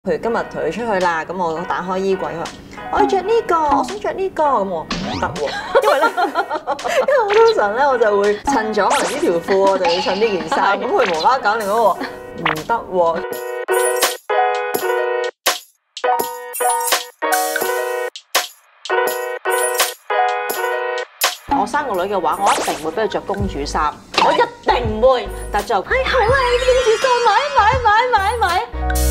譬如今日同佢出去啦，咁我打開衣櫃，佢話我要着呢個，我想着呢個，咁我唔得喎，因為我通常咧我就會襯咗可能呢條褲，我就要襯呢件衫，咁佢無啦啦搞另一個唔得喎。 我生個女嘅話，我一定會俾佢着公主衫，我一定唔會。但就好啊，公主衫買。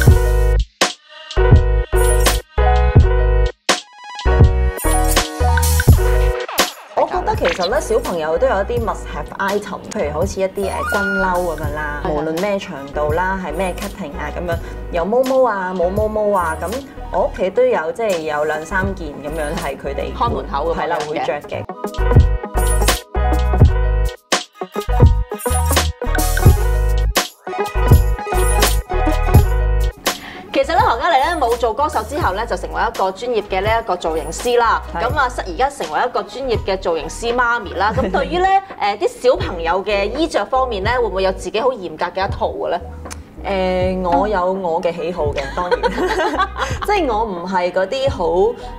我覺得其實咧，小朋友都有一啲 must have item，譬如好似一啲軍褸咁樣啦，無論咩長度啦，係咩 cutting 啊咁樣，有毛毛啊，冇毛毛啊，咁我屋企都有，即係有2、3件咁樣係佢哋看門口咁樣係啦，會着嘅。 其實咧，何嘉莉咧冇做歌手之後咧，就成為一個專業嘅呢一個造型師啦。咁啊，而家成為一個專業嘅造型師媽咪啦。咁對於咧啲小朋友嘅衣着方面咧，會唔會有自己好嚴格嘅一套嘅咧？ 我有我嘅喜好嘅，當然，即係我唔係嗰啲好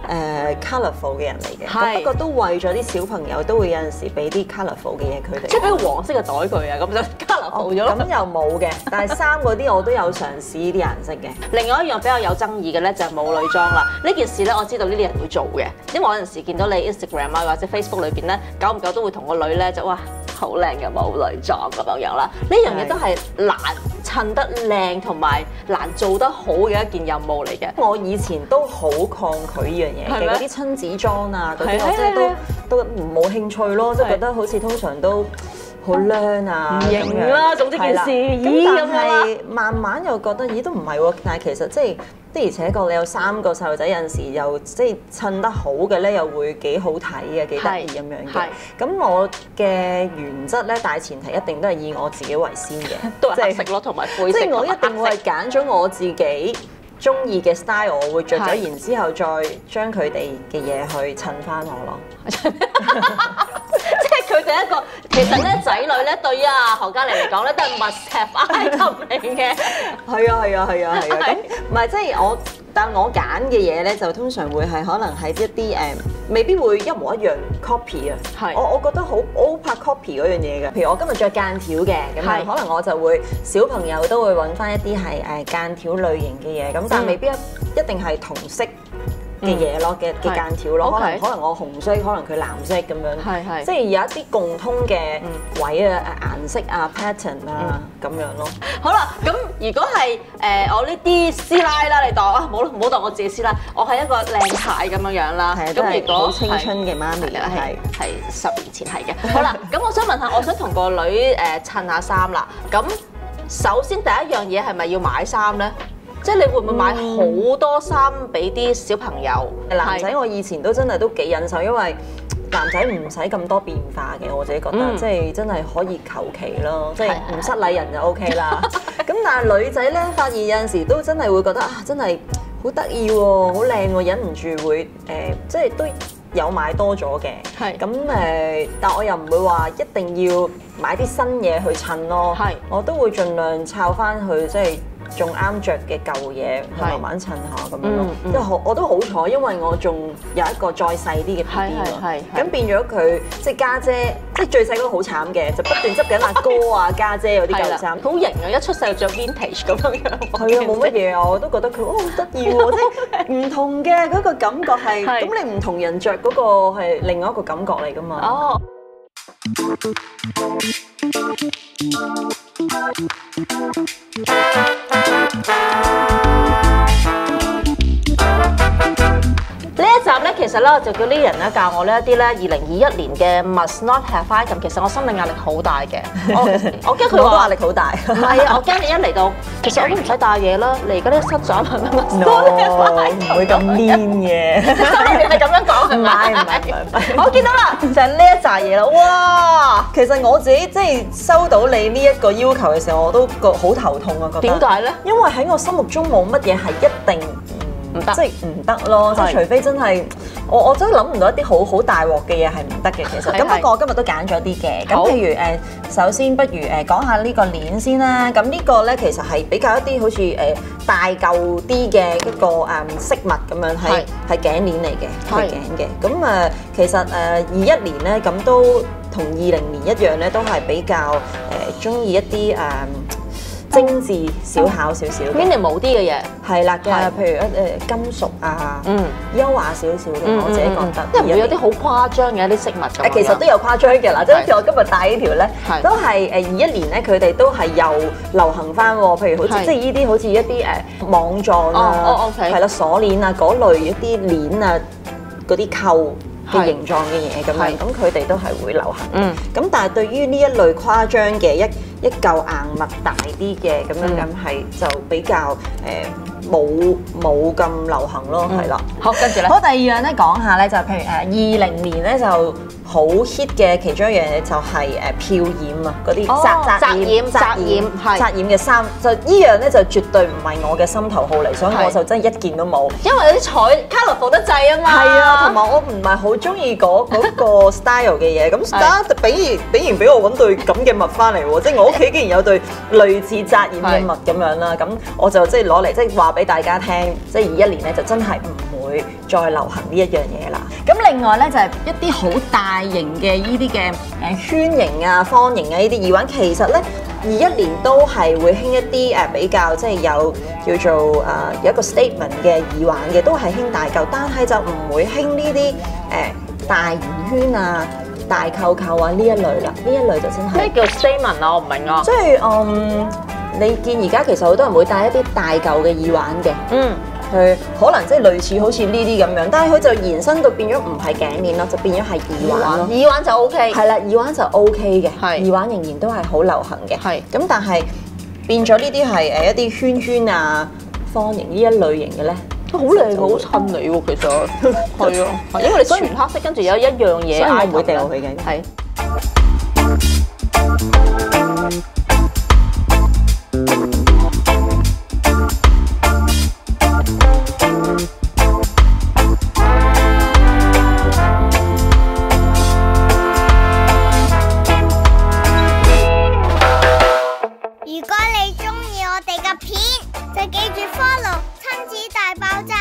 colourful 嘅人嚟嘅，不過都為咗啲小朋友都會有陣時俾啲 colourful 嘅嘢佢哋， 即係俾個黃色嘅袋佢啊，咁就 colourful 咗咯。 咁又冇嘅，但係衫嗰啲我都有嘗試呢啲顏色嘅。 另外一樣比較有爭議嘅咧就係母女裝啦。呢件事咧我知道呢啲人會做嘅，因為我有陣時見到你 Instagram 啊或者 Facebook 裏邊咧，久唔久都會同個女咧就哇好靚嘅母女裝咁樣啦。呢樣嘢都係難襯得靚同埋難做得好嘅一件任務嚟嘅。 我以前都好抗拒呢樣嘢嘅，嗰啲親子裝啊嗰啲，我真係都冇興趣咯，即係覺得好似通常都好靚啊， 唔型啦，總之件事咁但係慢慢又覺得咦都唔係喎，但係其實即係的而且確你有3個細路仔，有陣時又即係襯得好嘅咧，又會幾好睇嘅，幾得意咁樣嘅。咁我嘅原則咧，大前提一定都係以我自己為先嘅， 都係黑色咯，同埋灰色。 即係我一定會係揀咗我自己中意嘅 style， 我會着咗，然之後再將佢哋嘅嘢去襯翻我咯。 即係佢哋一個，其實咧仔女咧對於何嘉莉嚟講咧都係 must have item 嚟嘅。 係啊。咁唔係即係但我揀嘅嘢咧就通常會係可能係一啲未必會一模一樣 copy 啊。我覺得好怕 copy 嗰樣嘢嘅。譬如我今日着間條嘅，咁可能我就會小朋友都會揾翻一啲係間條類型嘅嘢，咁但係未必一定係同色嘅嘢咯，嘅間條咯，可能我紅色，可能佢藍色咁樣，即係有一啲共通嘅位啊、顏色啊、pattern 啊咁樣咯。 好啦，咁如果係我呢啲師奶啦，你當唔好當我自己師奶，我係一個靚太咁樣樣啦。咁如果好青春嘅媽咪啦， 係10年前係嘅。好啦，咁我想問下，我想同個女襯下衫啦。咁首先第一樣嘢係咪要買衫咧？即係你會唔會買好多衫俾啲小朋友？ 男仔我以前都真係都幾忍受，因為男仔唔使咁多變化嘅，我自己覺得，即係真係可以求其咯，即係唔失禮人就 OK 啦。咁但係女仔咧，發現有陣時都真係會覺得真係好得意喎，好靚喎，忍唔住會即係都有買多咗嘅。咁但我又唔會話一定要買啲新嘢去襯咯。我都會盡量抄翻去即係仲啱着嘅舊嘢，慢慢襯下咁樣咯。即係我都好彩，因為我仲有一個再細啲嘅 BB 喎。咁變咗佢即係家姐，即係最細嗰個好慘嘅，就不斷執緊阿哥啊、家姐嗰啲舊衫。 好型啊！一出世就着 vintage 咁樣樣。 係啊，冇乜嘢啊，我都覺得佢好得意喎，即係唔同嘅嗰個感覺係。咁你唔同人着嗰個係另外一個感覺嚟㗎嘛。哦。 呢一集咧，其實咧我就叫呢人咧教我呢一啲咧2021年嘅 must not have item。其實我心理壓力好大嘅，我驚佢我都壓力好大。 唔係啊，我驚你一嚟到，其實我都唔使帶嘢啦。你而家呢失咗係咪唔會咁 mean 嘅。 你係咁樣講係咪？ 唔係。 我見到啦，就係呢一紮嘢啦。哇！ 其實我自己即係收到你呢一個要求嘅時候，我都覺好頭痛啊！覺得點解咧？ 因為喺我心目中冇乜嘢係一定唔得，即係唔得咯。即係除非真係我真係諗唔到一啲好大鑊嘅嘢係唔得嘅，其實。咁不過我今日都揀咗啲嘅。咁譬如首先不如講下呢個鏈先啦。咁呢個咧其實係比較一啲好似大嚿啲嘅一個飾物咁樣，係頸鏈嚟嘅，係頸嘅。咁其實21年咧咁都同20年一樣咧，都係比較中意一啲精緻小巧少少 minimal 啲嘅嘢， 係啦嘅，譬如金屬啊，優雅少少嘅，我自己覺得。 即係唔會有啲好誇張嘅一啲飾物咁。 其實都有誇張嘅啦，即係好似我今日戴呢條咧，都係21年咧，佢哋都係又流行翻喎。譬如好似即係呢啲好似一啲網狀啊，係啦鎖鏈啊嗰類一啲鏈啊嗰啲扣嘅形狀嘅嘢咁樣，咁佢哋都係會流行。咁但係對於呢一類誇張嘅一嚿硬物大啲嘅咁樣係就比較冇咁流行咯，係啦。 好，跟住咧， 好，第二樣咧講下咧就譬如20年咧就好 hit 嘅其中一樣嘢就係漂染啊，嗰啲紮染嘅衫，就依樣咧就絕對唔係我嘅心頭好嚟，所以我就真係一件都冇。 因為有啲彩 colourful 得滯啊嘛。 係啊，同埋我唔係好中意嗰個 style 嘅嘢，咁竟然俾我揾對咁嘅襪翻嚟喎，即係我屋企竟然有對類似紮染嘅襪咁樣啦，咁我就即係攞嚟即係話俾大家聽，即係21年咧就真係唔會再流行呢一樣嘢啦。咁另外咧就係一啲好大型嘅呢啲嘅圈形啊、方形啊呢啲耳環，其實咧21年都係會興一啲比較即係有叫做有一個 statement 嘅耳環嘅，都係興大嚿，但係就唔會興呢啲大圓圈啊、大扣扣啊呢一類啦。呢一類就真係咩叫 statement 啊？我唔明啊。 即係你見而家其實好多人會戴一啲大嚿嘅耳環嘅。佢可能即係類似好似呢啲咁樣，但係佢就延伸到變咗唔係頸鏈咯，就變咗係耳環咯。 耳環就 OK。 係啦，耳環就 OK 嘅，耳環仍然都係好流行嘅。係。咁但係變咗呢啲係一啲圈圈啊、方形呢一類型嘅咧， 都好靚好襯你喎，其實係啊，因為你全黑色，跟住有一樣嘢， 所以我唔會掉佢嘅。係。 如果你鍾意我哋嘅片，就記住 follow 親子大爆炸。